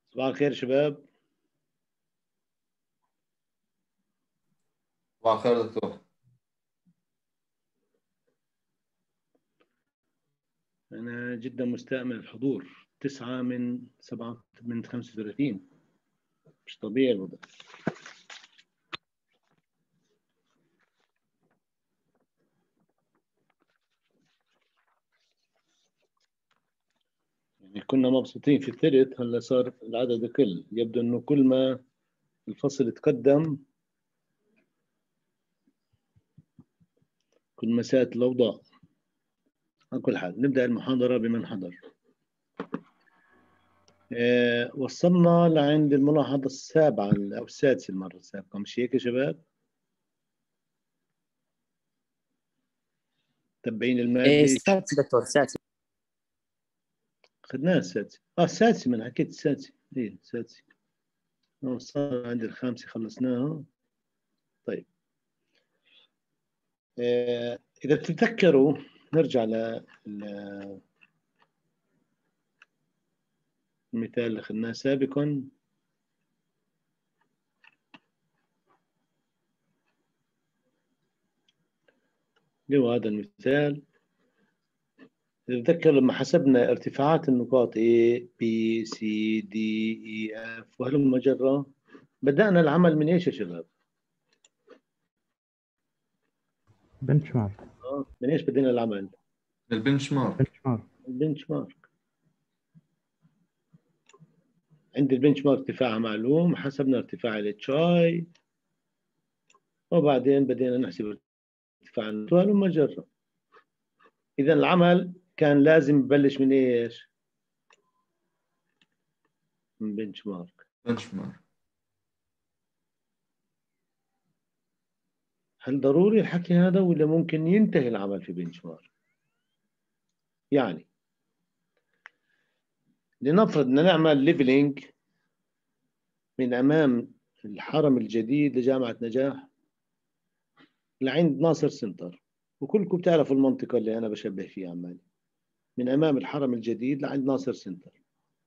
صباح الخير شباب. صباح الخير دكتور. أنا جدا مستاء من الحضور. 9 من 7 من 35. مش طبيعي الوضع. يعني كنا مبسوطين في الثلث، هلا صار العدد يقل. يبدو إنه كل ما الفصل تقدم كل ما ساءت الأوضاع. على كل حال نبدأ المحاضرة بمن حضر. وصلنا لعند الملاحظة السابعة أو السادسة المرة السابقة، مش هيك يا شباب؟ تبعين المادة. السادسة دكتور، السادسة. أخذناها السادسة. السادسة، من حكيت السادسة. إيه السادسة. صار عند الخامسة خلصناها. طيب. إذا تتذكروا نرجع للمثال اللي أخذناه سابقا. اللي هو هذا المثال. تتذكر لما حسبنا ارتفاعات النقاط A B C D E F وهلم جرة، بدأنا العمل من إيش يا شباب؟ بنش مارك. من إيش بدينا العمل؟ البنش مارك. البنش مارك. عند البنش مارك ارتفاعها معلوم، حسبنا ارتفاع الاتش وبعدين بدينا نحسب ارتفاع النقاط وهلم جرة. إذا العمل كان لازم يبلش من إيش؟ من بنش مارك. هل ضروري الحكي هذا ولا ممكن ينتهي العمل في بنش مارك؟ يعني لنفرض أن نعمل ليفلينج من أمام الحرم الجديد لجامعة نجاح لعند ناصر سنتر، وكلكم بتعرفوا المنطقة اللي أنا بشبه فيها عمالي، من أمام الحرم الجديد لعند ناصر سنتر.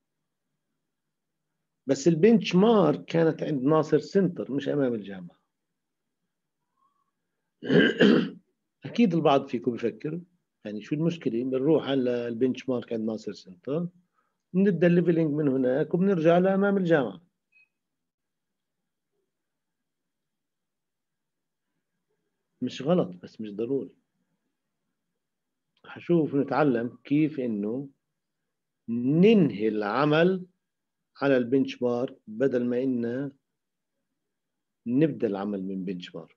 بس البنش مارك كانت عند ناصر سنتر مش أمام الجامعة. أكيد البعض فيكم بفكر يعني شو المشكلة؟ بنروح على البنش مارك عند ناصر سنتر، بنبدأ الليفلينج من هناك وبنرجع لأمام الجامعة. مش غلط بس مش ضروري. هشوف نتعلم كيف إنه ننهي العمل على البنش مارك بدل ما إنه نبدأ العمل من بنش مارك.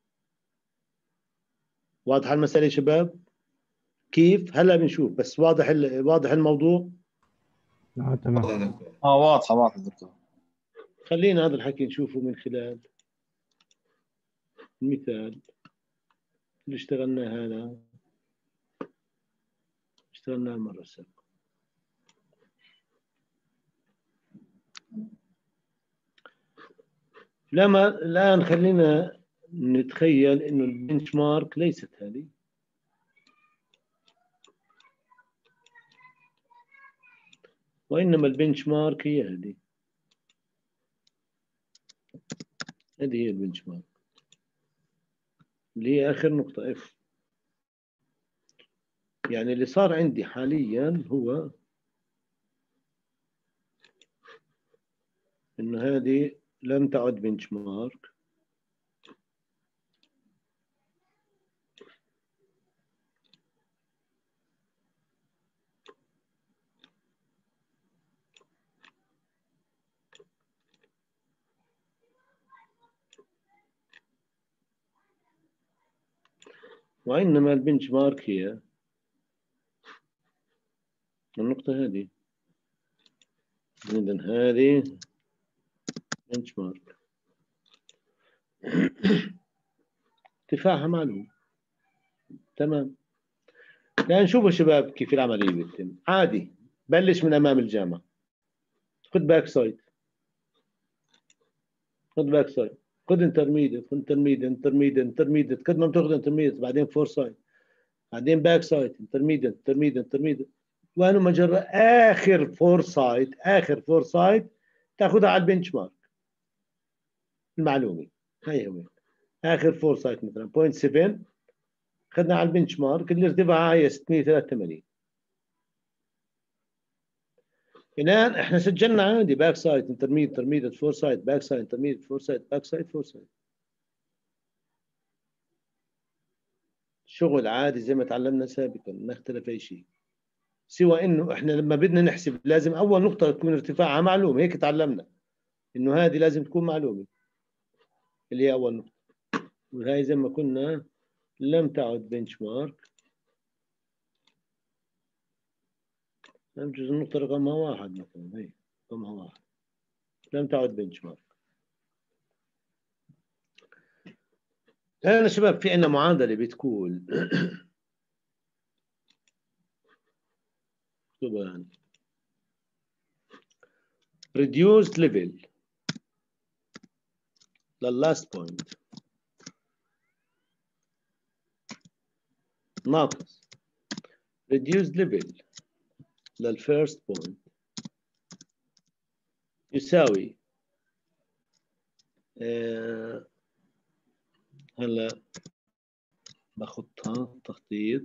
واضح المسألة يا شباب؟ كيف؟ هلا بنشوف، بس واضح الموضوع؟ تمام. واضحة دكتور. خلينا هذا الحكي نشوفه من خلال المثال اللي اشتغلناه المرة السابقة. الآن خلينا نتخيل إنه البنش مارك ليست هذه، وإنما البنش مارك هي هذه. هذه هي البنش مارك اللي هي آخر نقطة F. يعني اللي صار عندي حاليا هو إنه هذه لم تعد بنش مارك، وإنما البنش مارك هي النقطة هذه. إذن هذه بنش مارك ارتفاعها معلوم. تمام. يعني نشوفوا شباب كيف العملية بتتم. عادي بلش من أمام الجامعة، خد باك سايد، خد انترميديت، قد ما بتاخذ انترميديت بعدين فور سايد، بعدين باك سايد، انترميديت، وأنا مجرى آخر فور سايد تاخذها على البنش مارك المعلومه. هي هو اخر فورسايت مثلا 0.7 اخذنا على البنش مارك اللي ارتفاعها هي 683. الان احنا سجلنا عندي باك سايد انترميديت فور سايد باك سايد انترميديت فور سايد باك سايد فور سايد. شغل عادي زي ما تعلمنا سابقا، ما اختلف اي شيء، سوى انه احنا لما بدنا نحسب لازم اول نقطه تكون ارتفاعها معلومه. هيك تعلمنا انه هذه لازم تكون معلومه اللي هي اول نقطه، وهي زي ما كنا لم تعد بنش مارك. بجوز النقطه رقمها 1 مثلا، هي رقمها 1 لم تعد بنش مارك. هنا شباب في عندنا معادله بتقول طبعا reduced level لللاست بوينت ناقص reduced level للفيرست بوينت يساوي هلا بخطها تخطيط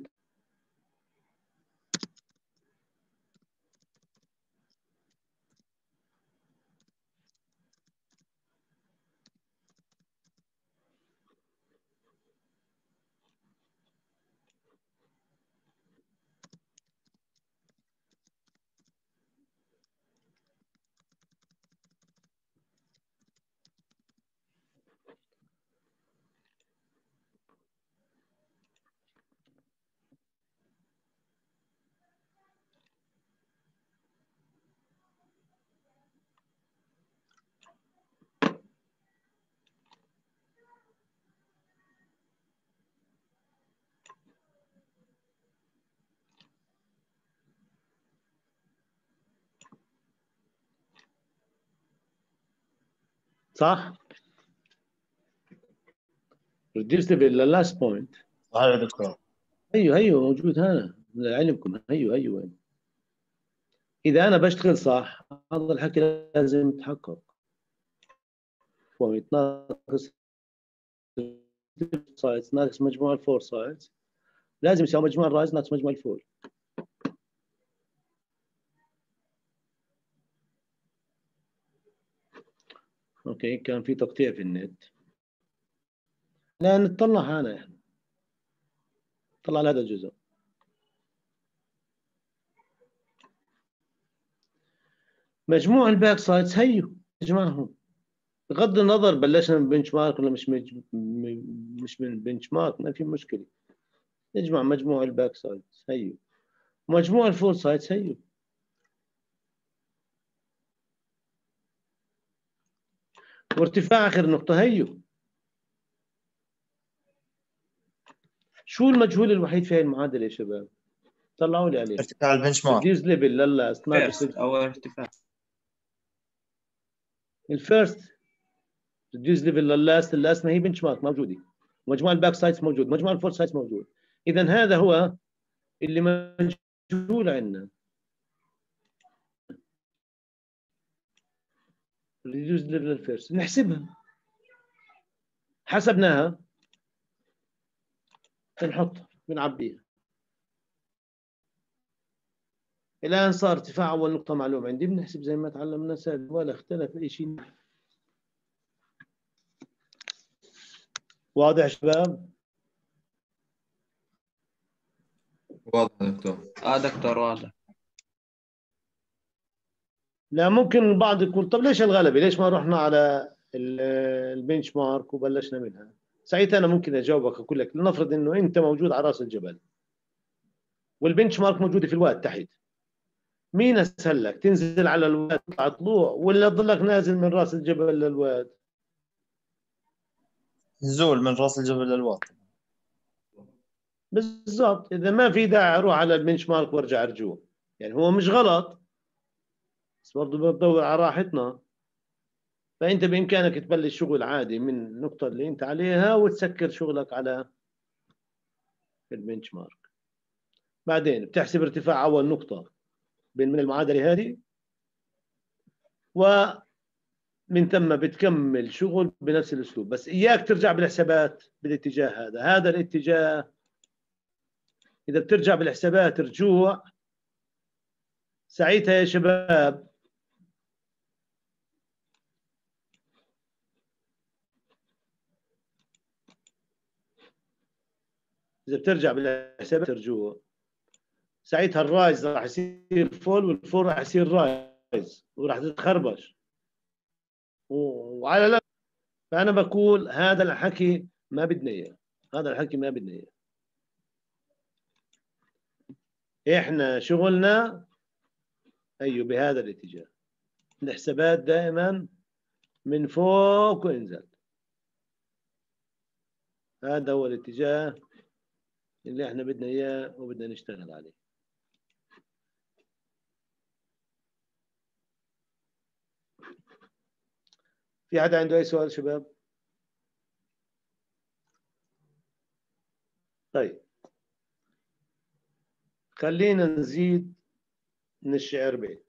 صح؟ reduced level لللاست بوينت. صحيح يا دكتور. هيو موجود هنا لعلمكم، هيو اذا انا بشتغل صح هذا الحكي لازم يتحقق. بوينت ناقص سايتس ناقص مجموع الفور سايتس لازم يساوي مجموع الرايز ناقص مجموع الفول. اوكي كان في تقطيع في النت. لا نطلع هنا احنا طلع هذا الجزء. مجموع الباك سايتس هيو اجمعهم بغض النظر بلشنا من بنش مارك ولا مش من بنش مارك، ما في مشكله. نجمع مجموع الباك سايتس هيو ومجموع الفول سايتس هيو. وارتفاع اخر نقطه هيو. شو المجهول الوحيد في هاي المعادله يا شباب؟ طلعوا لي عليه. ارتفاع البنش مارك. reduce level لللاست ناقص او ارتفاع الفيرست. reduce level لللاست، اللاست ما هي بنش مارك موجوده، مجموع الباك سايتس موجود، مجموع الفور سايتس موجود. اذا هذا هو اللي مجهول عندنا. reduce level للفيرست نحسبها، حسبناها بنحطها بنعبيها. الآن صار ارتفاع أول نقطة معلوم عندي، بنحسب زي ما تعلمنا سابقا ولا اختلف أي شيء. واضح شباب؟ واضح يا دكتور. دكتور واضح. لا ممكن البعض يقول طب ليش الغلبة؟ ليش ما رحنا على البنش مارك وبلشنا منها؟ ساعتها أنا ممكن أجاوبك أقول لك لنفرض إنه أنت موجود على رأس الجبل والبنش مارك موجودة في الواد تحت، مين أسهل لك؟ تنزل على الواد تطلع طلوع ولا تضلك نازل من رأس الجبل للواد؟ نزول من راس الجبل للواد. بالضبط. إذا ما في داعي أروح على البنش مارك وأرجع أرجوع، يعني هو مش غلط بس برضه بتدور على راحتنا. فأنت بإمكانك تبلش شغل عادي من النقطة اللي أنت عليها وتسكر شغلك على البنش مارك. بعدين بتحسب ارتفاع أول نقطة من المعادلة هذه من ثم بتكمل شغل بنفس الاسلوب، بس اياك ترجع بالحسابات بالاتجاه هذا الاتجاه. اذا بترجع بالحسابات رجوع، ساعتها يا شباب اذا بترجع بالحسابات رجوع، ساعتها الرايز راح يصير فول والفول راح يصير رايز وراح تتخربش وعلى لا. فانا بقول هذا الحكي ما بدنا اياه، هذا الحكي ما بدنا اياه. احنا شغلنا ايوه بهذا الاتجاه، الحسابات دائما من فوق وانزل. هذا هو الاتجاه اللي احنا بدنا اياه وبدنا نشتغل عليه. في حدا عنده اي سؤال شباب؟ طيب خلينا نزيد من الشعر بيت.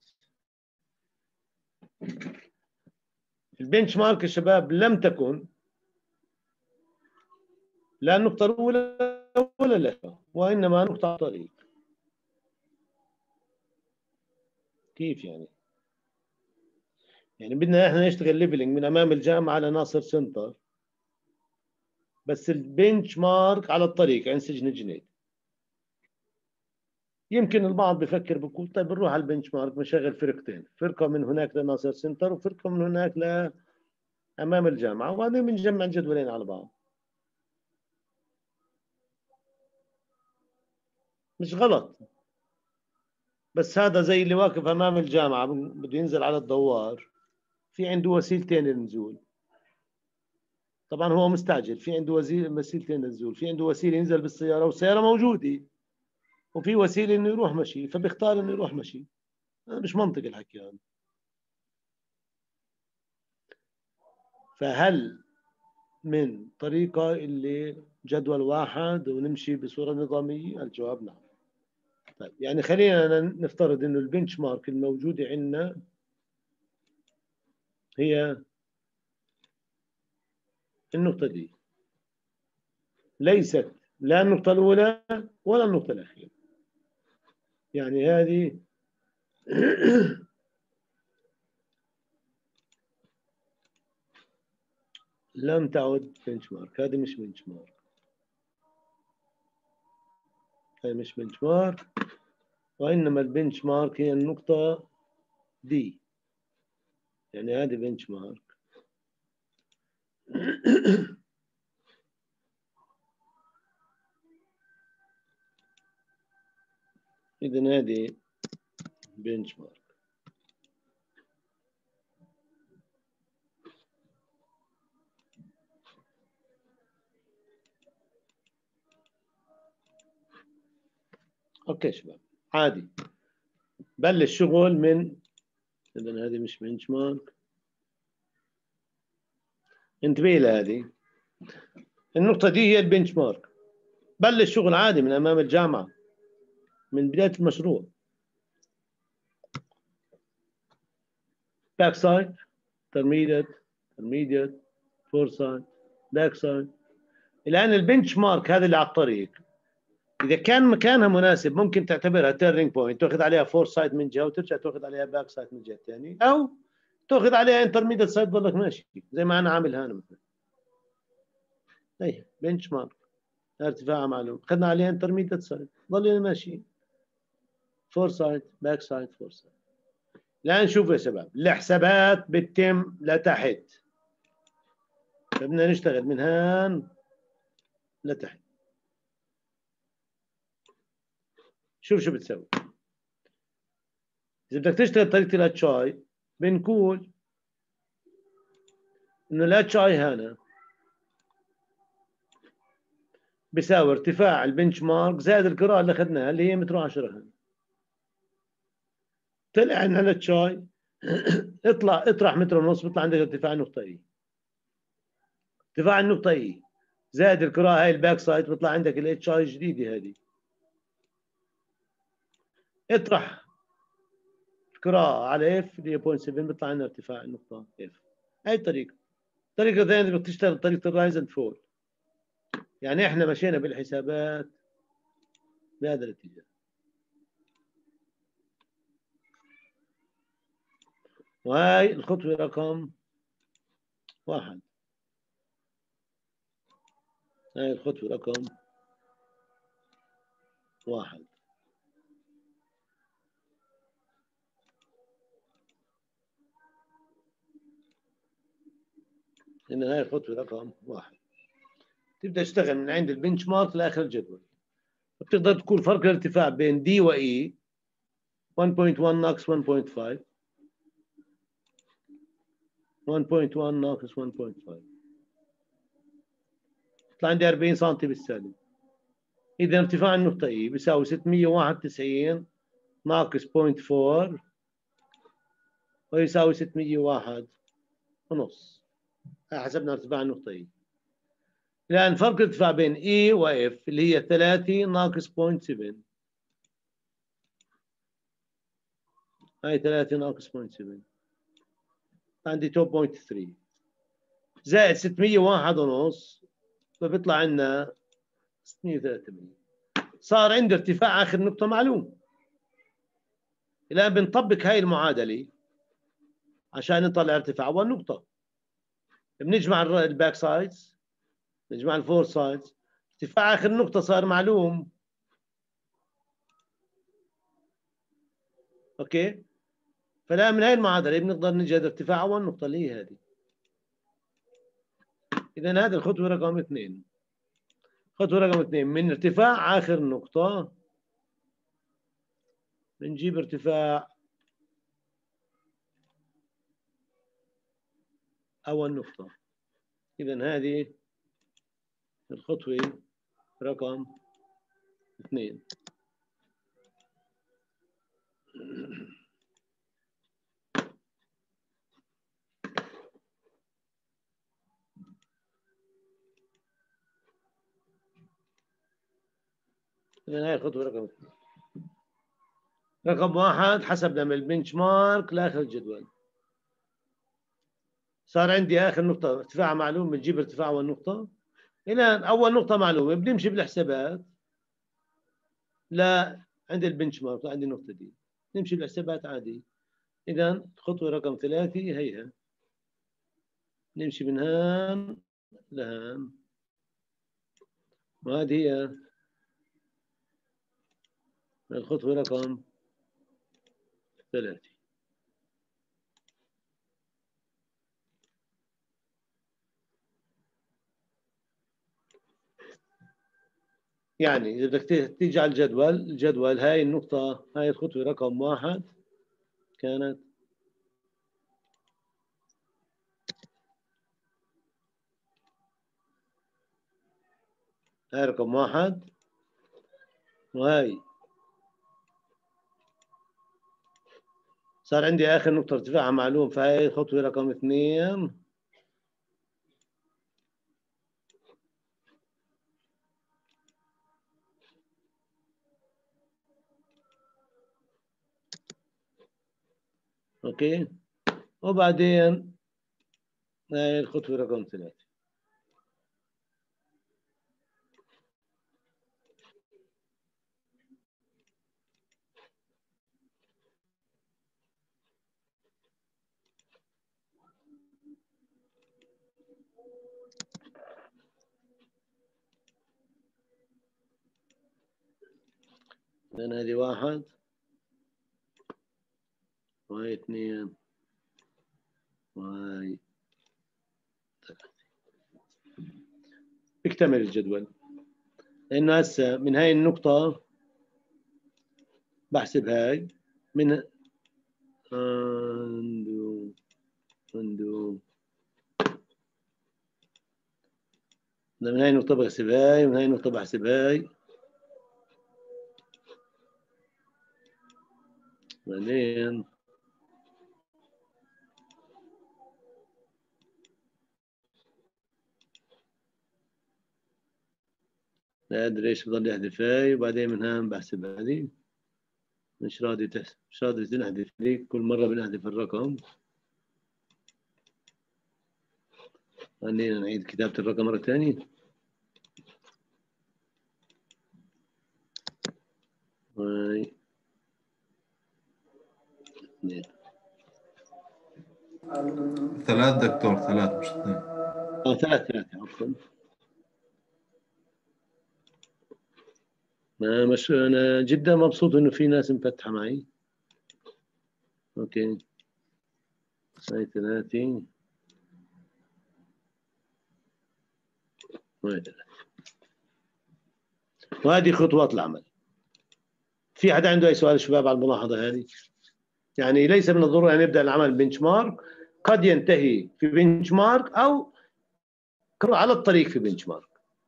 البنش مارك يا شباب لم تكن لا النقطة الأولى ولا لا، وإنما نقطة على الطريق. كيف يعني؟ يعني بدنا احنا نشتغل ليفلنج من أمام الجامعة على ناصر سنتر، بس البنش مارك على الطريق عند سجن الجنيد. يمكن البعض بفكر بقول طيب نروح على البنش مارك بنشغل فرقتين، فرقة من هناك لناصر سنتر وفرقة من هناك لأمام الجامعة، وبعدين بنجمع الجدولين على بعض. مش غلط، بس هذا زي اللي واقف امام الجامعه بده ينزل على الدوار، في عنده وسيلتين للنزول. طبعا هو مستعجل، في عنده وسيلتين للنزول، في عنده وسيله ينزل بالسياره والسياره موجوده، وفي وسيله انه يروح مشي، فبيختار انه يروح مشي. مش منطق الحكي هذا. فهل من طريقه اللي جدول واحد ونمشي بصوره نظاميه؟ الجواب نعم. طيب يعني خلينا نفترض انه البنش مارك الموجوده عندنا هي النقطه دي، ليست لا النقطه الاولى ولا النقطه الاخيره. يعني هذه لم تعد بنش مارك، هذه مش بنش مارك، هذه مش بنش مارك، وإنما البنش مارك هي النقطة دي. يعني هذه بنش مارك. إذن هذه بنش مارك. أوكي شباب عادي، بلش شغل من. إذن هذه مش بنش مارك، انتبه لهذه النقطة دي هي البنش مارك. بلش شغل عادي من أمام الجامعة من بداية المشروع. باك سايد، intermediate فور سايد، باك سايد. الآن البنش مارك هذه اللي على الطريق إذا كان مكانها مناسب ممكن تعتبرها تيرنينج بوينت، تاخذ عليها فور سايد من جهة وترجع تاخذ عليها باك سايد من جهة ثانية، أو تاخذ عليها انترميديت سايد ضلك ماشي زي ما أنا عامل هنا مثلا. هي بنش مارك ارتفاعها معلوم، أخذنا عليها انترميديت سايد ضلينا ماشيين فور سايد باك سايد فور سايد. الآن شوفوا يا شباب الحسابات بتتم لتحت، بدنا نشتغل من هان لتحت. شوف شو بتسوي. إذا بدك تشتغل طريقة الاتش اي بنقول إنه الاتش اي هنا بيساوي ارتفاع البنش مارك زائد القراءة اللي أخذناها اللي هي متر 10 هنا. طلع عندنا الاتش اي اطرح متر ونص بيطلع عندك ارتفاع النقطة اي. ارتفاع النقطة اي زائد القراءة هاي الباك سايد بيطلع عندك الاتش اي الجديدة هذه. اطرح قراءة على اف اللي هي 0.7 بيطلع عندنا ارتفاع النقطة اف. هاي الطريقة. الطريقة الثانية بدك تشتغل طريقة الرايز اند فول. يعني احنا مشينا بالحسابات بهذا الاتجاه. وهاي الخطوة رقم 1. هاي الخطوة رقم 1. إن هاي الخطوة رقم 1. تبدأ تشتغل من عند البنش مارك لآخر الجدول. بتقدر تقول فرق الارتفاع بين دي وإي 1.1 ناقص 1.5 1.1 ناقص 1.5 يطلع عندي 40 سم بالسالب. إذا ارتفاع النقطة إي بيساوي 691 ناقص 0.4 ويساوي 601 ونص. حسبنا ارتفاع النقطة إي. الآن فرق الارتفاع بين إي وإف اللي هي 3 ناقص 0.7. هاي 3 ناقص 0.7 عندي 2.3 زائد 601 ونص فبيطلع عندنا 683. صار عندي ارتفاع آخر نقطة معلوم. الآن بنطبق هاي المعادلة عشان نطلع ارتفاع أول نقطة. بنجمع الباك سايدز، نجمع الفور سايدز، ارتفاع آخر نقطة صار معلوم. أوكي؟ فالآن من هاي المعادلة بنقدر نجد ارتفاع أول نقطة اللي هي هذه. إذا هذه الخطوة رقم 2. خطوة رقم 2 من ارتفاع آخر نقطة بنجيب ارتفاع أول نقطة. إذا هذه الخطوة رقم 2. إذا هاي الخطوة رقم 2. رقم 1 حسبنا من البنش مارك لآخر الجدول. صار عندي آخر نقطة ارتفاع معلوم بنجيب ارتفاع أول نقطة. الآن أول نقطة معلومة بنمشي بالحسابات لا عند البنش مارك عندي النقطة دي نمشي بالحسابات عادي. إذا خطوة رقم 3 هيها نمشي من هان لهان وهذه هي الخطوة رقم 3. يعني إذا بدك تيجي على الجدول هاي النقطة هاي الخطوة رقم 1 كانت هاي رقم 1 وهاي صار عندي آخر نقطة ارتفاعها معلوم فهاي الخطوة رقم 2. أوكي وبعدين هاي الخطوة رقم 3. لأن هذه 1 وهي 2 وهي 3. بيكتمل الجدول لأنه هسه من هاي النقطة بحسب هاي من من هاي النقطة بحسب هاي ومن هاي النقطة بحسب هاي بعدين لا أدري إيش بضل يحذف هاي وبعدين من هون بحسب هذه. مش راضي تنحذف لي كل مرة بنحذف الرقم. خلينا نعيد كتابة الرقم مرة ثانية. واي 2 3 دكتور، 3 مش 2. 3 عفوا. مش أنا جدا مبسوط إنه في ناس مفتحة معي. أوكي هاي 3 وهي 3 وهذه خطوات العمل. في حدا عنده أي سؤال شباب على الملاحظة هذه؟ يعني ليس من الضروري أن يبدأ العمل بنش مارك، قد ينتهي في بنش مارك أو على الطريق في بنش مارك.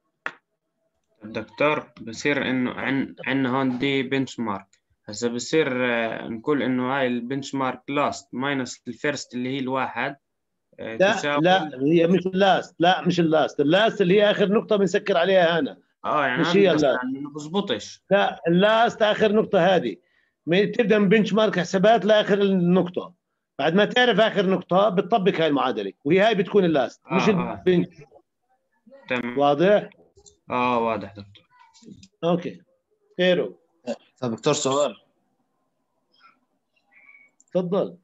دكتور بصير انه عندنا هون دي بنش مارك، هسه بصير نقول انه هاي البنش مارك لاست ماينس الفيرست اللي هي الواحد تساوي. لا هي مش اللاست، لا مش اللاست، اللاست اللي هي اخر نقطه بنسكر عليها هنا. يعني مش هي اللاست، يعني ما بزبطش. لا اللاست اخر نقطه هذه. تبدا من بنش مارك حسابات لاخر النقطه، بعد ما تعرف اخر نقطه بتطبق هاي المعادله، وهي هاي بتكون اللاست مش البنش. تمام. واضح؟ واضح دكتور. اوكي غيره. طيب دكتور سؤال. تفضل.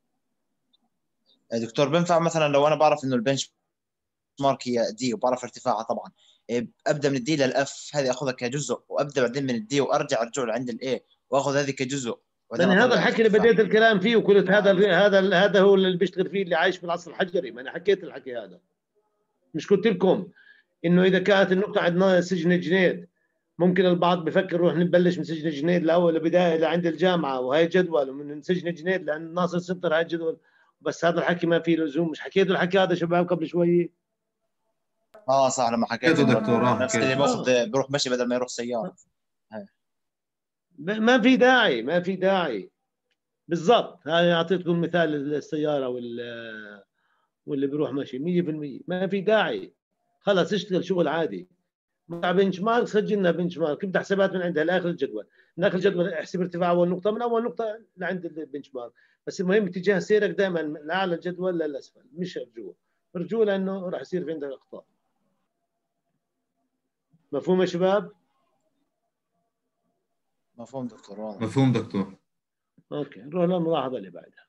دكتور بينفع مثلا لو انا بعرف انه البنش مارك هي دي وبعرف ارتفاعها طبعا، ابدا من الدي للاف هذه اخذها كجزء، وابدا بعدين من الدي ارجع لعند الاي واخذ هذه كجزء، من هذا الحكي اللي بديت الكلام فيه وقلت هذا هو اللي بيشتغل فيه اللي عايش في العصر الحجري. ما انا حكيت الحكي هذا، مش قلت لكم انه اذا كانت النقطه عندنا سجن جنيد ممكن البعض بفكر نروح نبلش من سجن جنيد الاول بدايه لعند الجامعه وهي جدول، ومن سجن جنيد لان ناصر سنتر هاي جدول. بس هذا الحكي ما فيه لزوم. مش حكيتوا الحكي هذا شباب قبل شوي؟ صح لما حكيت دكتور نفس اللي باخذ بروح مشي بدل ما يروح سياره. ما في داعي، ما في داعي. بالضبط، هاي اعطيتكم مثال السياره واللي بيروح مشي 100%. ما في داعي، خلص اشتغل شغل عادي. مع بنش مارك سجلنا بنش مارك، ابدا حسابات من عندها لاخر الجدول، من اخر الجدول احسب ارتفاع اول نقطه من اول نقطه لعند البنش مارك. بس المهم اتجاه سيرك دائما من اعلى الجدول للاسفل، مش رجوع. رجوع لانه راح يصير في عندك اخطاء. مفهوم يا شباب؟ مفهوم دكتور، واضح. مفهوم دكتور. اوكي نروح للملاحظه اللي بعدها.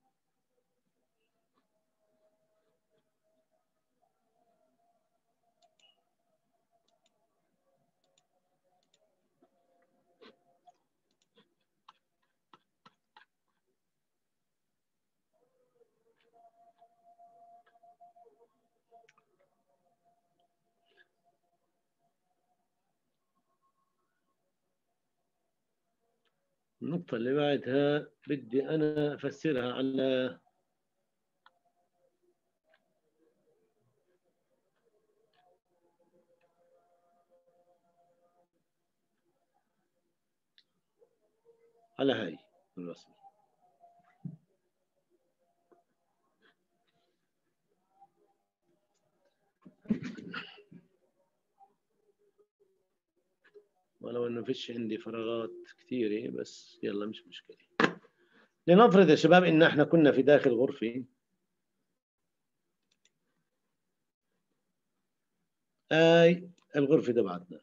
النقطة اللي بعدها بدي أنا أفسرها على هاي الرسمة. ولو انه فيش عندي فراغات كثيرة بس يلا مش مشكلة. لنفرض يا شباب ان احنا كنا في داخل غرفة، هاي الغرفة تبعتنا.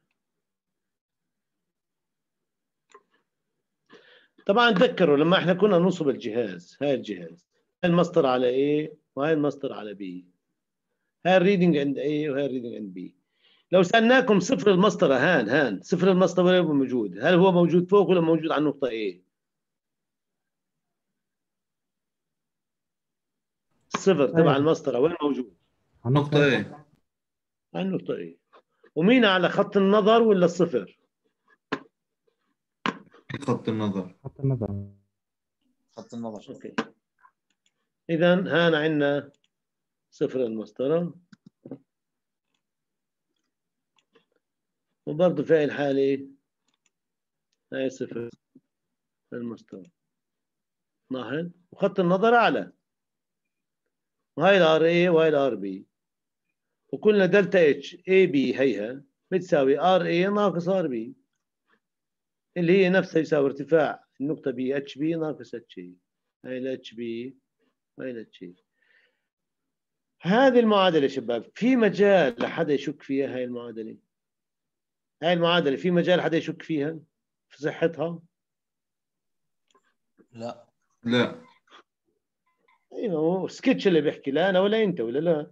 طبعا تذكروا لما احنا كنا ننصب الجهاز، هاي الجهاز هاي المسطرة على A وهاي المسطرة على B، هاي الريدنج عند A وهاي الريدنج عند B. لو سألناكم صفر المسطرة، هان صفر المسطرة وين موجود؟ هل هو موجود فوق ولا موجود على النقطة A؟ الصفر تبع المسطرة وين موجود؟ نقطة ايه؟ على النقطة A. ومين على خط النظر ولا الصفر؟ خط النظر. خط النظر. خط النظر. اوكي. إذا هان عندنا صفر المسطرة، وبرضه في هاي الحالة هاي صفر المسطرة. لاحظ وخط النظر أعلى، وهاي الار اي وهاي الار بي، وقلنا دلتا اتش اي بي هيها بتساوي ار اي ناقص ار بي، اللي هي نفسها يساوي ارتفاع النقطة بي اتش بي ناقص اتش اي. هاي الاتش بي وهاي الاتش اي. هذه المعادلة يا شباب في مجال لحدا يشك فيها؟ هاي المعادلة، هاي المعادلة في مجال حدا يشك فيها في صحتها؟ لا. لا. ايوه سكتش اللي بيحكي، لا انا ولا انت ولا لا.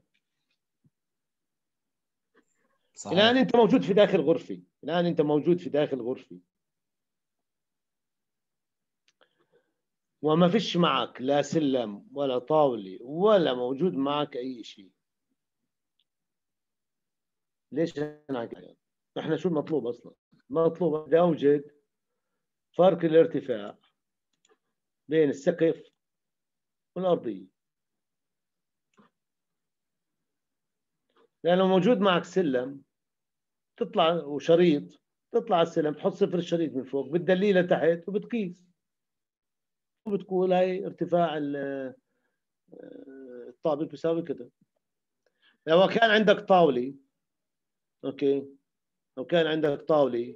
صحيح. الان انت موجود في داخل غرفي، الان انت موجود في داخل غرفي وما فيش معك لا سلم ولا طاولة ولا موجود معك اي شيء. ليش انا يعني؟ احنا شو المطلوب اصلا؟ مطلوب بدي اوجد فرق الارتفاع بين السقف والارضية. لانه موجود معك سلم تطلع وشريط، تطلع على السلم تحط صفر الشريط من فوق بتدليه لتحت وبتقيس وبتقول هاي ارتفاع الطابق بيساوي كذا. لو كان عندك طاولة، اوكي، لو كان عندك طاولة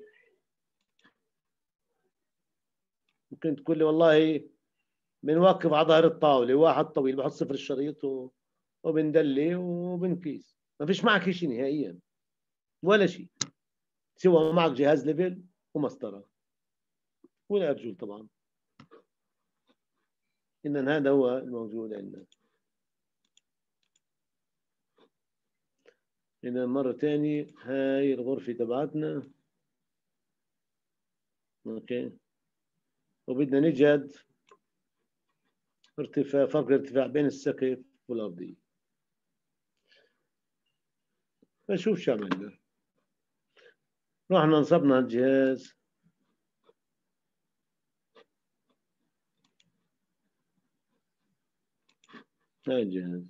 ممكن تقول لي والله بنوقف على ظهر الطاولة واحد طويل بحط صفر الشريط وبندلي وبنقيس. ما فيش معك شيء نهائيا ولا شيء سوى معك جهاز ليفل ومسطرة والأرجل طبعا. إذن هذا هو الموجود عندنا. إذا مرة تانية هاي الغرفة تبعتنا، أوكي، وبدنا نجد ارتفاع، فرق الارتفاع بين السقف والأرضية. فشوف شو عملنا. رحنا نصبنا الجهاز، هاي الجهاز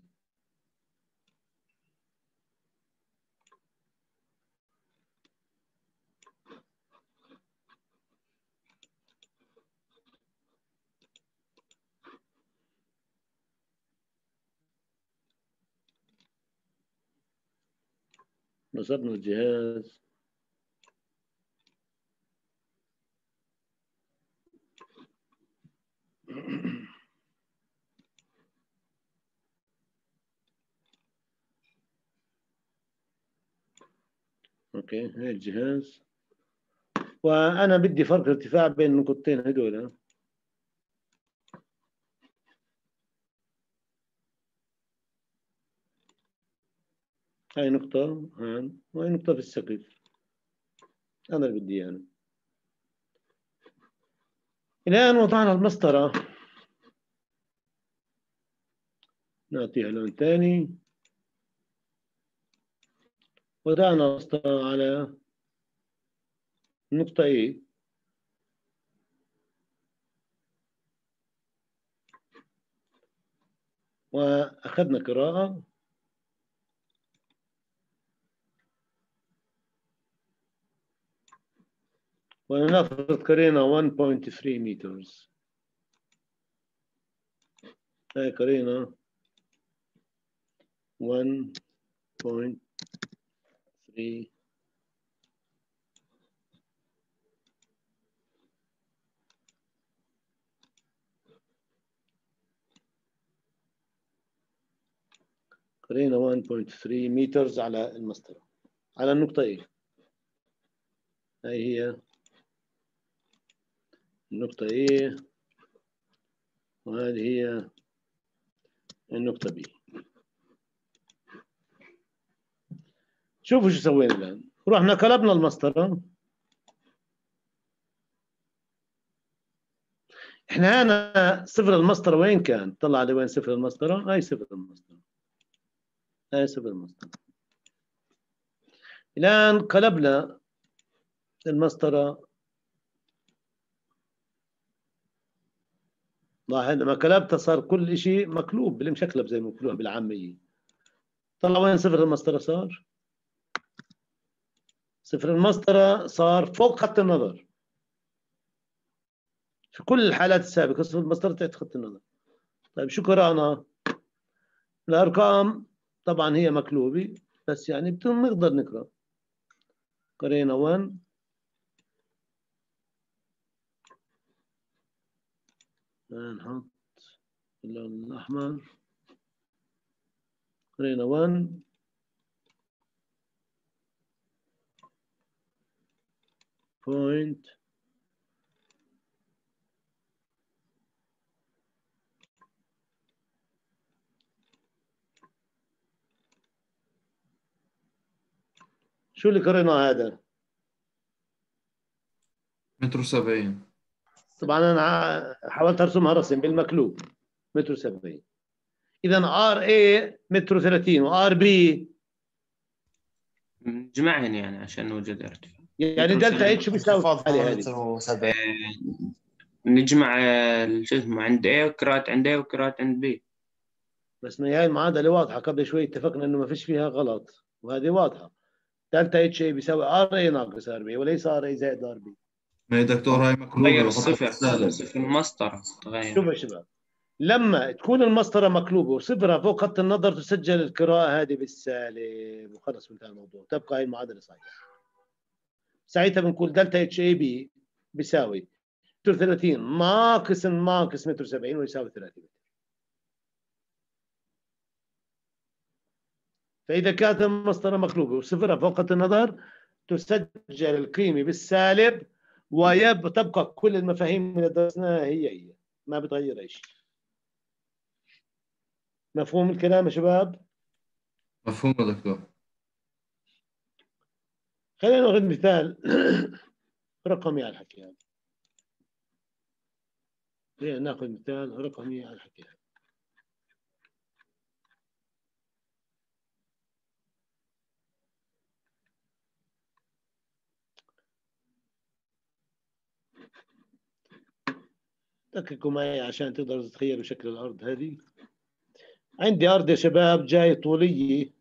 نصبنا الجهاز. اوكي هاي الجهاز، وانا بدي فرق ارتفاع بين النقطتين هدول. هاي نقطة هان وهي نقطة في السقف، أنا اللي بدي أنا. الآن وضعنا المسطرة، نعطيها لون ثاني. وضعنا المسطرة على النقطة A، وأخذنا قراءة ولنفرض قرينا 1.3 متر. هاي قرينا 1.3 قرينا 1.3 متر على المسطرة على النقطة A. هاي هي النقطة A وهذه هي النقطة B. شوفوا شو سوينا الآن. رحنا قلبنا المسطرة. احنا هنا صفر المسطرة وين كان؟ طلع لي وين صفر المسطرة؟ هاي صفر المسطرة، هاي صفر المسطرة. الآن قلبنا المسطرة. لاحظ لما قلبتها صار كل شيء مقلوب بالمشكلب زي ما بيقولوها بالعامية. طلع وين صفر المسطرة صار؟ صفر المسطرة صار فوق خط النظر. في كل الحالات السابقة صفر المسطرة تحت خط النظر. طيب شو قرأنا؟ الأرقام طبعا هي مقلوبة بس يعني بنقدر نقرأ. قرينا 1 نحط اللون الأحمر. خلينا 1 بوينت شو اللي قريناه هذا؟ متر 70. طبعا انا حاولت ارسمها رسم بالمقلوب متر 70. اذا ار اي متر 30 وار بي نجمعهن يعني عشان نوجد ارتفاع. يعني متر دلتا اتش بيساوي انخفاض هذه متر 70. نجمع شو اسمه عند A وقراءة عند A وقراءة عند B. بس ما هي المعادله واضحه، قبل شوي اتفقنا انه ما فيش فيها غلط وهذه واضحه. دلتا اتش اي بيساوي ار اي ناقص ار بي وليس ار اي زائد ار بي. ما هي دكتور هاي مقلوبة غير بحطها الصفر، بالسالب. صفر المسطرة تغير. شوف يا شباب، لما تكون المسطره مقلوبه وصفرها فوق خط النظر تسجل القراءه هذه بالسالب وخلص انتهى الموضوع، تبقى هي المعادله صحيحه. ساعتها بنقول دلتا اتش اي بي بيساوي متر 30 ناقص متر 70 ويساوي 30 متر. فإذا كانت المسطرة مقلوبة وصفرها فوق خط النظر تسجل القيمة بالسالب وتبقى كل المفاهيم اللي درسناها هي ما بتغير أي شيء. مفهوم الكلام يا شباب؟ مفهوم يا دكتور. خلينا ناخذ مثال رقمي على الحكي هذا. خلينا ناخذ مثال رقمي على الحكي هذا. دققوا معي عشان تقدروا تتخيلوا شكل الأرض هذه. عندي أرض يا شباب جاي طولية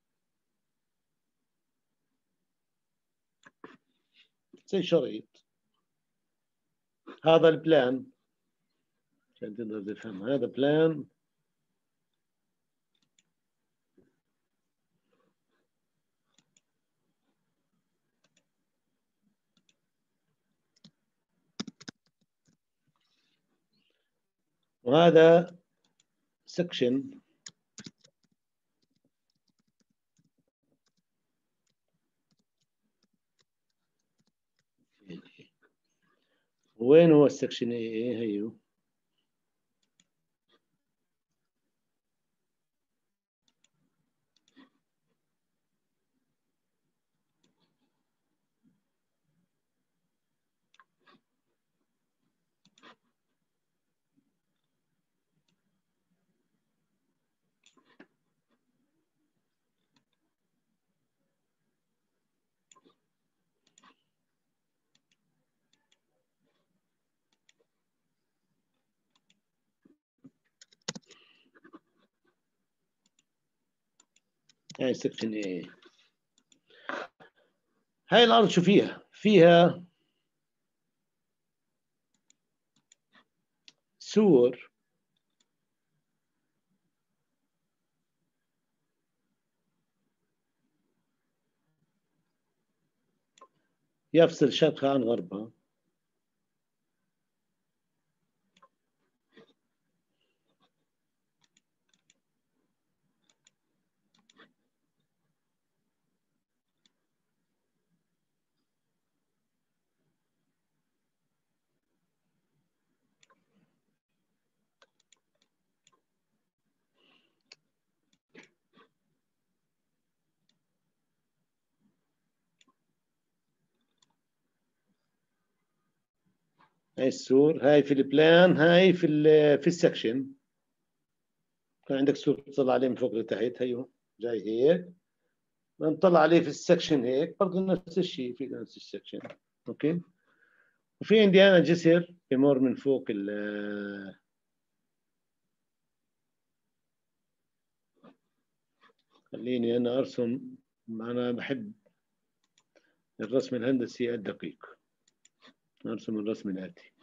زي شريط. هذا البلان عشان تقدر تفهم، هذا بلان وهذا سكشن وين هو السكشن ايه هيو هاي سكشن ايه. هاي الارض شو فيها؟ فيها سور يفصل شرقها عن غربها، هاي السور، هاي في البلان، هاي في السكشن. كان عندك سور تطلع عليه من فوق لتحت، هيو جاي هيك نطلع عليه في السكشن هيك برضه نفس الشيء في نفس السكشن. اوكي. وفي عندي انا جسر بمر من فوق خليني انا ارسم. انا بحب الرسم الهندسي الدقيق. ارسم الرسم الاتي.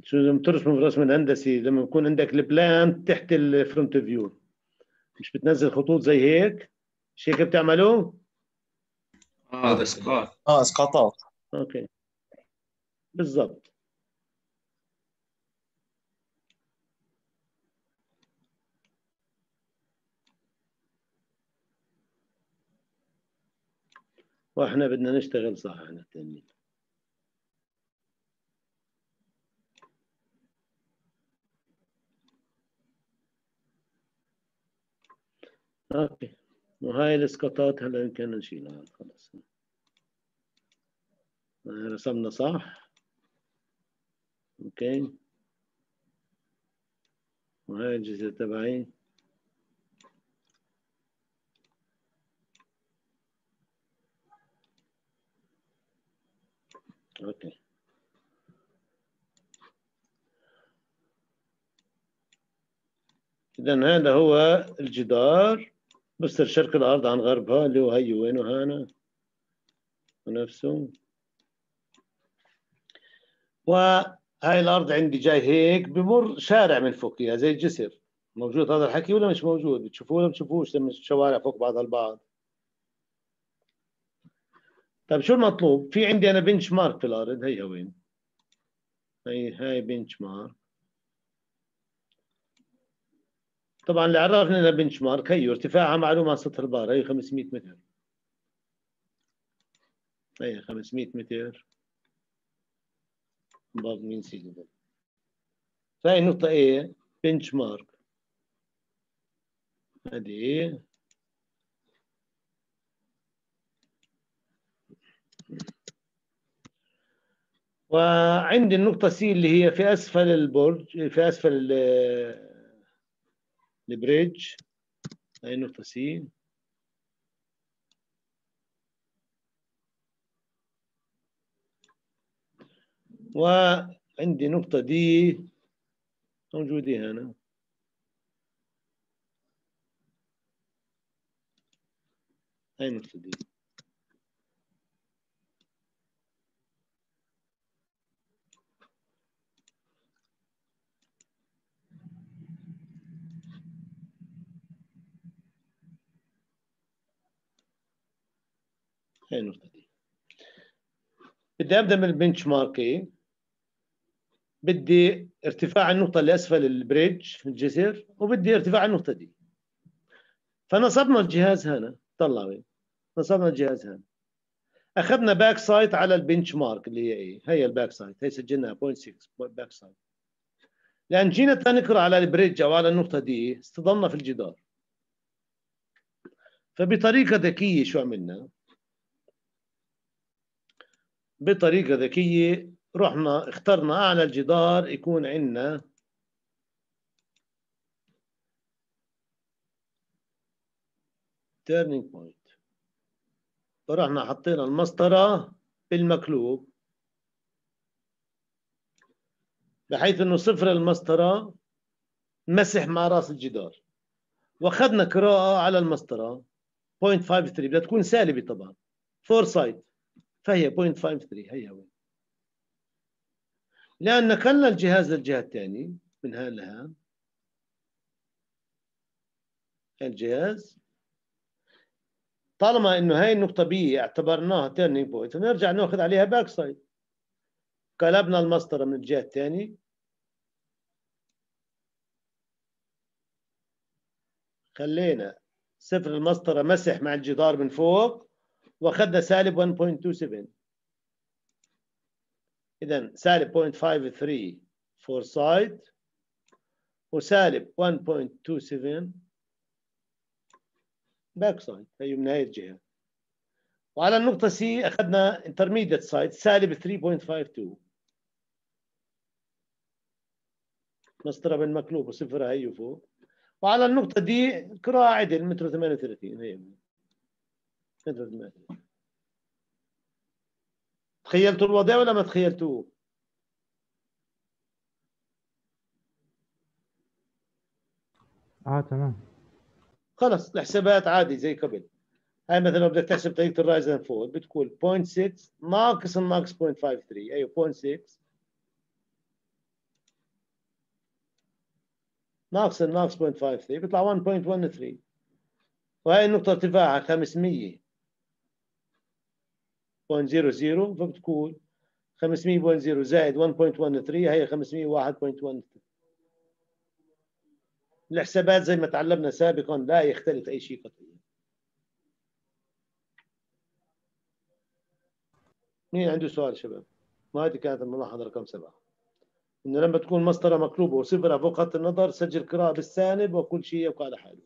شو لما ترسمه في الرسم الهندسي لما يكون عندك البلان تحت الفرونت فيو مش بتنزل خطوط زي هيك؟ مش هيك بتعملوه؟ اسقاط. اسقاطات. اوكي بالضبط. واحنا بدنا نشتغل صح احنا التانيين. اوكي وهاي الاسقاطات هلا يمكن نشيلها خلاص. رسمنا صح. اوكي وهاي الجزء تبعي. اوكي اذا هذا هو الجدار بصير شرق الارض عن غربها اللي هو هي وين وهنا ونفسه. وهاي الارض عندي جاي هيك بمر شارع من فوقها زي الجسر. موجود هذا الحكي ولا مش موجود؟ بتشوفوه ولا بتشوفوش لما الشوارع فوق بعضها البعض؟ طيب شو المطلوب؟ في عندي انا بنش مارك في الارض. هي وين؟ هاي بنش مارك. طبعا اللي عرفنا انها بنش مارك هي ارتفاعها معلوم عن سطح البحر. هي 500 متر. هي 500 متر above mean sea level. فهي النقطة A بنش مارك. هذه وعندي النقطة C اللي هي في أسفل البرج، في أسفل البريدج. هاي النقطة C. وعندي نقطة D موجودة هنا. هاي النقطة D. هاي النقطة دي. بدي أبدأ من البنش مارك. بدي ارتفاع النقطة اللي أسفل البريدج الجسر وبدي ارتفاع النقطة دي. فنصبنا الجهاز هنا. طلع وين؟ نصبنا الجهاز هنا. أخذنا باك سايت على البنش مارك اللي هي إيه؟ هي الباك سايت. هي سجلناها 0.6 باك سايت. لأن جينا نقرأ على البريدج أو على النقطة دي اصطدمنا في الجدار. فبطريقة ذكية شو عملنا؟ بطريقة ذكية رحنا اخترنا أعلى الجدار يكون عندنا turning point. فرحنا حطينا المسطرة بالمقلوب بحيث انه صفر المسطرة مسح مع راس الجدار. واخذنا قراءة على المسطرة 0.53 بدها تكون سالبة طبعا فور سايد. فهي 0.53 هي وين؟ لأن نقلنا الجهاز للجهة الثانية من هان لهان. الجهاز طالما انه هاي النقطة بي اعتبرناها تيرنينج بوينت نرجع ناخذ عليها باك سايد. قلبنا المسطرة من الجهة الثانية. خلينا صفر المسطرة مسح مع الجدار من فوق واخذنا سالب 1.27. إذا سالب 0.53 فور سايد وسالب 1.27 باك سايد. هي من هاي الجهة. وعلى النقطة سي أخذنا intermediate سايد سالب 3.52 مسطرة بالمقلوب وصفرها هي فوق. وعلى النقطة دي قراءة عدل متر 38. هي متر 38. تخيلتوا الوضع ولا ما تخيلتوه؟ تمام. خلص الحسابات عادي زي قبل. هاي مثلا لو بدك تحسب طريقة الرايز اند فول بتقول 0.6 ناقص الناقص 0.53. ايوه 0.6 ناقص 0.53 بيطلع 1.13 وهي النقطة ارتفاعها 500.00 فبتكون 500.0 زائد 1.13 هي 501.1. الحسابات زي ما تعلمنا سابقا لا يختلف أي شيء قطعيا. مين عنده سؤال شباب؟ ما هذه كانت الملاحظة رقم 7 إنه لما تكون مسطرة مقلوبة وصفرها فوق خط النظر سجل قراءة بالسالب وكل شيء يبقى على حاله.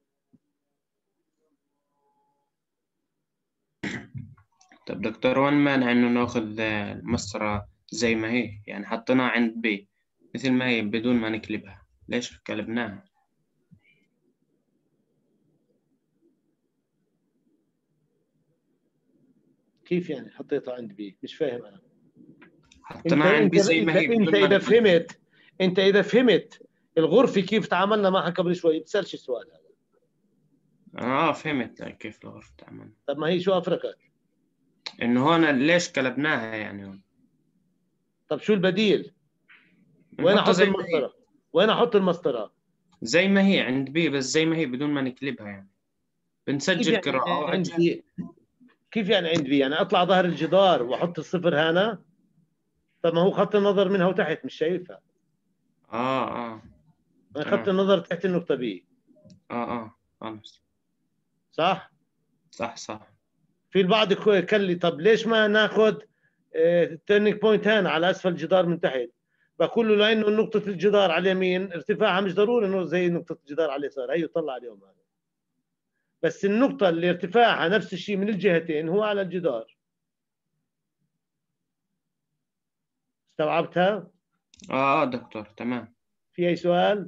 طب دكتور وين مانع إنه ناخذ المسطرة زي ما هي، يعني حطيناها عند بي مثل ما هي بدون ما نقلبها، ليش قلبناها؟ كيف يعني حطيتها عند بي؟ مش فاهم أنا. حطيناها عند بي زي ما هي انت بدون ما اذا نقلبها. فهمت الغرفه كيف تعاملنا معها قبل شوي بتسالش السؤال هذا. فهمت كيف الغرفة تعمل. طب ما هي شو افرقت؟ إنه هون ليش قلبناها يعني هون؟ طب شو البديل؟ وين نحطها احط زي ما هي، المسطره؟ وين احط المسطره؟ زي ما هي عند بي بس زي ما هي بدون ما نقلبها، يعني كيف بنسجل يعني قراءة وعند عندي؟ كيف يعني عند بي؟ يعني اطلع ظهر الجدار واحط الصفر هنا؟ طب ما هو خط النظر منها وتحت مش شايفها. خط تمام. النظر تحت النقطه بي. خلص. صح؟ صح. في البعض كلي طب ليش ما ناخذ التيرنينج بوينت هنا على اسفل الجدار من تحت؟ بقول له لانه نقطه الجدار على اليمين ارتفاعها مش ضروري انه زي نقطه الجدار على اليسار. هي طلع عليهم هذا. بس النقطه اللي ارتفاعها نفس الشيء من الجهتين هو على الجدار. استوعبتها؟ دكتور تمام. في اي سؤال؟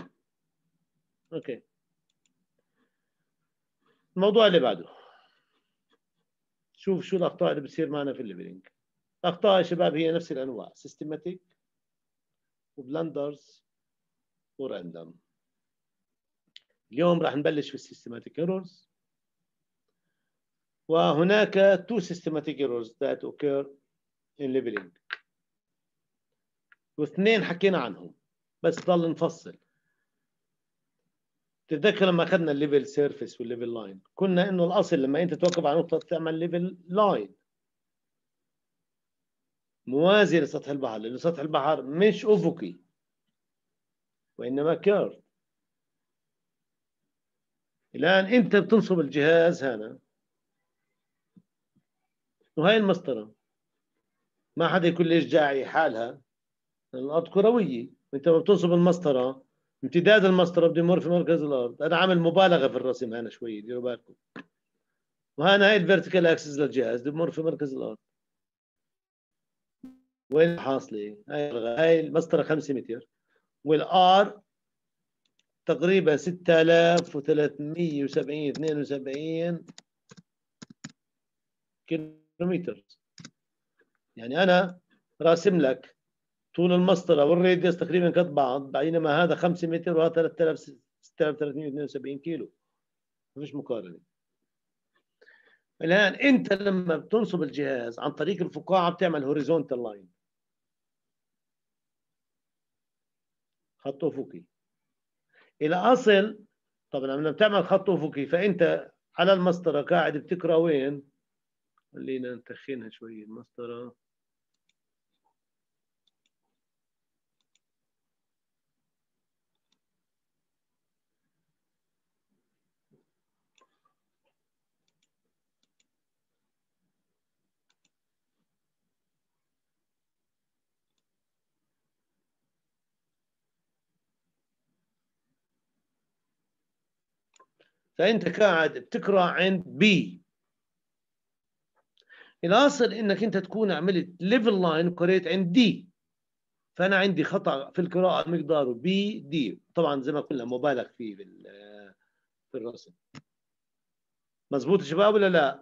اوكي. الموضوع اللي بعده. شوف شو الاخطاء اللي بتصير معنا في الليفلينج. الاخطاء يا شباب هي نفس الانواع، سيستماتيك وبلندرز وراندوم. اليوم راح نبلش في السيستماتيك ايرورز. وهناك two systematic errors that occur in leveling. واثنين حكينا عنهم بس ضل نفصل. تتذكر لما اخذنا الليفل سيرفيس والليفل لاين قلنا انه الاصل لما انت توقف على نقطه تعمل ليفل لاين موازي لسطح البحر، لانه سطح البحر مش افقي وانما كيرف. الان انت بتنصب الجهاز هنا وهي المسطره، ما حدا يقول ليش جاعي حالها، الارض كرويه وانت ما بتنصب المسطره امتداد المسطره بده يمر في مركز الارض. انا عامل مبالغه في الرسم هنا شوي ديروا بالكم. وهنا هي الفيرتيكال اكسس للجهاز بده يمر في مركز الارض. وين حاصله؟ هاي المسطره 5 متر والار تقريبا 6370 72 كيلومتر. يعني انا راسم لك طول المسطره والراديوس تقريبا قد بعض، بينما هذا 5 متر وهذا 3372 كيلو. ما فيش مقارنه. الان انت لما بتنصب الجهاز عن طريق الفقاعه بتعمل هوريزونتال لاين، خط افقي. الاصل طبعا لما بتعمل خط افقي فانت على المسطره قاعد بتقرا وين؟ خلينا نتخنها شوي المسطره. فانت قاعد بتقرا عند بي. الاصل انك انت تكون عملت ليفل لاين وقريت عند دي. فانا عندي خطا في القراءه مقداره بي دي، طبعا زي ما قلنا مبالغ فيه في الرسم. مظبوط يا شباب ولا لا؟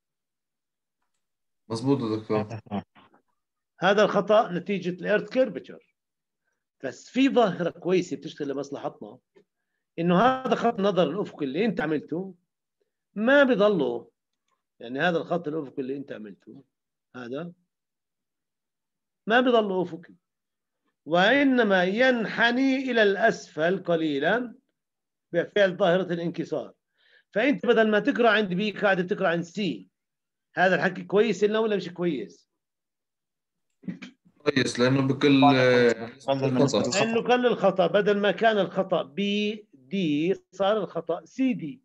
مظبوط يا دكتور. هذا الخطا نتيجه الارث كيرفتشر. بس في ظاهره كويسه بتشتغل لمصلحتنا، انه هذا خط النظر الافقي اللي انت عملته ما بضله، يعني هذا الخط الافقي اللي انت عملته هذا ما بضله افقي. وإنما ينحني إلى الأسفل قليلا بفعل ظاهرة الانكسار. فأنت بدل ما تقرأ عند بي قاعدة تقرأ عند سي. هذا الحكي كويس لنا ولا مش كويس؟ كويس لأنه بكل قلل من نسبة خطأ. الخطأ. لأنه كان الخطأ بدل ما كان الخطأ بي دي صار الخطأ سي دي.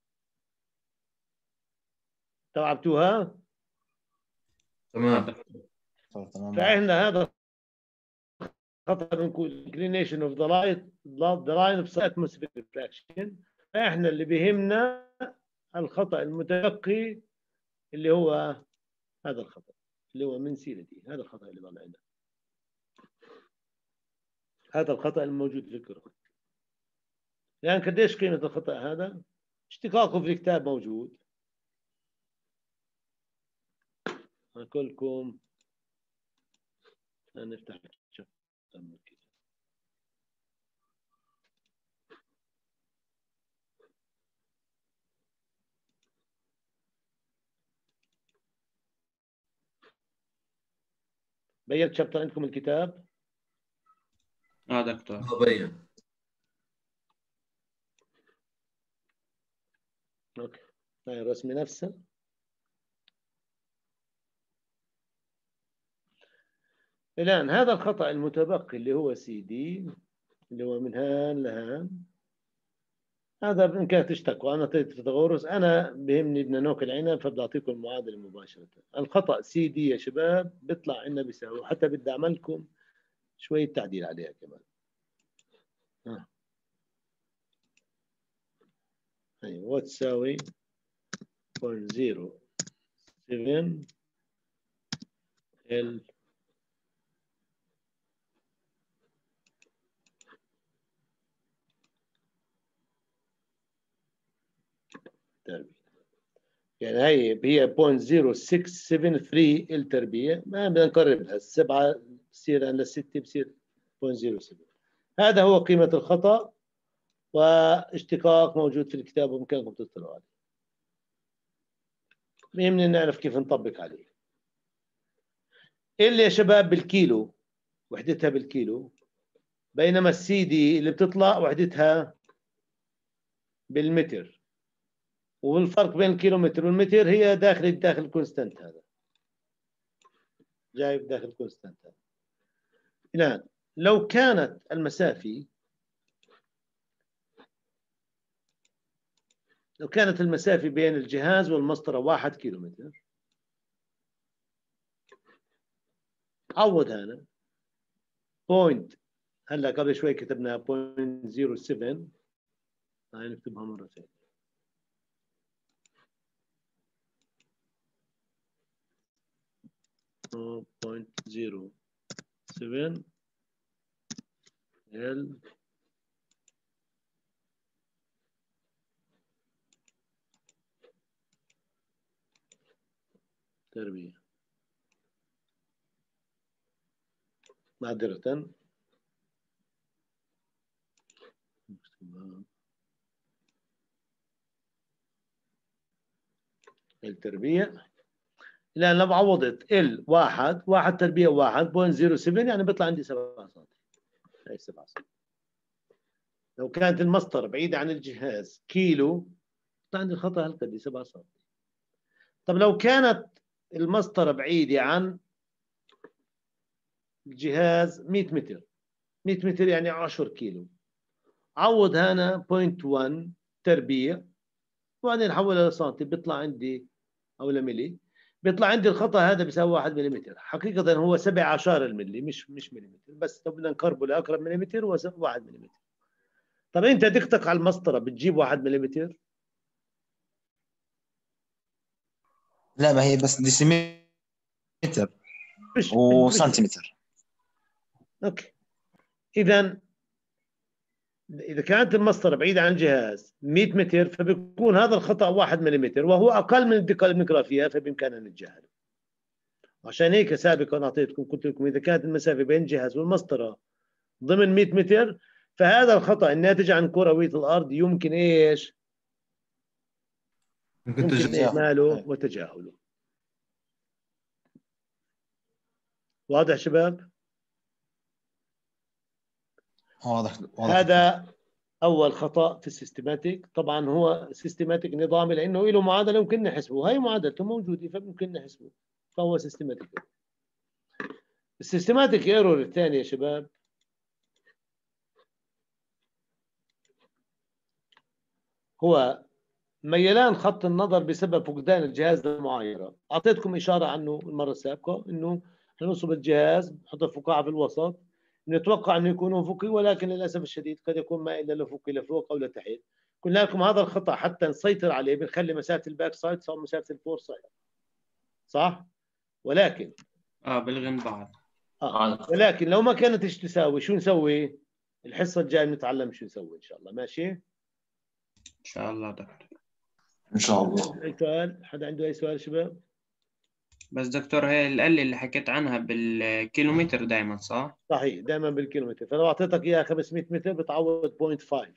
استوعبتوها؟ تمام. تمام. فإحنا هذا خطأ بنقول inclination of the line of atmospheric refraction. فإحنا اللي بيهمنا الخطأ المتلقي اللي هو هذا الخطأ اللي هو من سي لدي. هذا الخطأ اللي ضل عندنا. هذا الخطأ الموجود في القراءة. يعني قديش قيمة الخطأ هذا؟ اشتقاقه في الكتاب موجود. أقول لكم نفتح بينت شابتر عندكم الكتاب؟ دكتور. بين. اوكي. هاي الرسمة نفسها. الآن هذا الخطأ المتبقي اللي هو سي دي اللي هو من هان لهان، هذا بإمكانك تشتقوا. أنا أعطيت فيثاغورس، أنا بهمني بدنا ناكل عنب فبدي أعطيكم المعادلة مباشرة. الخطأ سي دي يا شباب بيطلع عندنا بيساوي، حتى بدي أعمل لكم شوية تعديل عليها كمان. أيوة تساوي 0.07 ال تربيع. يعني هي 0.0673 التربيع. ما بدنا نقربها، السبعة بصير عند الستة بصير 0.07. هذا هو قيمة الخطأ، واشتقاق موجود في الكتاب وبإمكانكم تطلعوا عليه. بيهمني نعرف كيف نطبق عليه. اللي يا شباب بالكيلو وحدتها بالكيلو، بينما السي دي اللي بتطلع وحدتها بالمتر. والفرق بين الكيلومتر والمتر هي داخل الكونستانت. هذا جايب داخل الكونستانت هذا. الآن لو كانت المسافة بين الجهاز والمسطرة 1 كيلومتر، عوض هنا بوينت. هلا قبل شوي كتبنا 0.07، هاي نكتبها مرة ثانية. .07 ال تربيع. معذرة التربيع. الآن لو عوضت ال 1 تربيع 1.07 يعني بيطلع عندي 7 سم. هي 7 سم. لو كانت المسطرة بعيدة عن الجهاز كيلو بيطلع عندي الخطأ هالقد 7 سم. طب لو كانت المسطرة بعيدة عن الجهاز 100 متر، 100 متر يعني 10 كيلو، عوض هنا 0.1 تربيع وبعدين حولها لسنتي، بيطلع عندي او لملي، بيطلع عندي الخطأ هذا بيساوي 1 ملم. حقيقة هو 17 الملي مش مليمتر، بس لو بدنا نقربه لأقرب مليمتر هو 1 ملم. طب انت دقتك على المسطرة بتجيب 1 ملم؟ لا، ما هي بس ديسيمتر مش وسنتيمتر. اوكي. إذا كانت المسطرة بعيدة عن الجهاز 100 متر فبيكون هذا الخطأ 1 ملم، وهو أقل من الدقة اللي بنقرأ فيها، فبإمكاننا نتجاهله. عشان هيك سابقا قلت لكم إذا كانت المسافة بين الجهاز والمسطرة ضمن 100 متر فهذا الخطأ الناتج عن كروية الأرض يمكن إيش؟ ممكن إهماله وتجاهله. واضح شباب؟ واضح هذا اول خطا في السيستماتيك. طبعا هو سيستماتيك نظامي لانه له معادله ممكن نحسبه، هاي معادلته موجوده فممكن نحسبه، فهو سيستماتيك. السيستماتيك ايرور الثاني يا شباب هو ميلان خط النظر بسبب فقدان الجهاز للمعايرة. أعطيتكم إشارة عنه المرة السابقة إنه ننصب الجهاز نحط الفقاعة في الوسط، نتوقع إنه يكون أفقي ولكن للأسف الشديد قد يكون مائل للأفقي لفوق أو لتحت. قلنا لكم هذا الخطأ حتى نسيطر عليه بنخلي مسافة الباك سايد تساوي مسافة الفور سايد، صح؟ ولكن بلغن بعض. ولكن لو ما كانت ايش تساوي شو نسوي؟ الحصة الجاية بنتعلم شو نسوي إن شاء الله. ماشي؟ إن شاء الله دكتور. ان شاء الله. أي سؤال؟ حدا عنده أي سؤال شباب؟ بس دكتور هي القلة اللي حكيت عنها بالكيلومتر دائما صح؟ صحيح دائما بالكيلومتر، فلو اعطيتك اياها 500 متر بتعوض 0.5.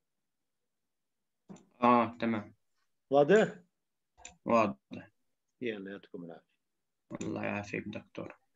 تمام. واضح؟ واضح. يلا يعطيكم العافيه. الله يعافيك دكتور.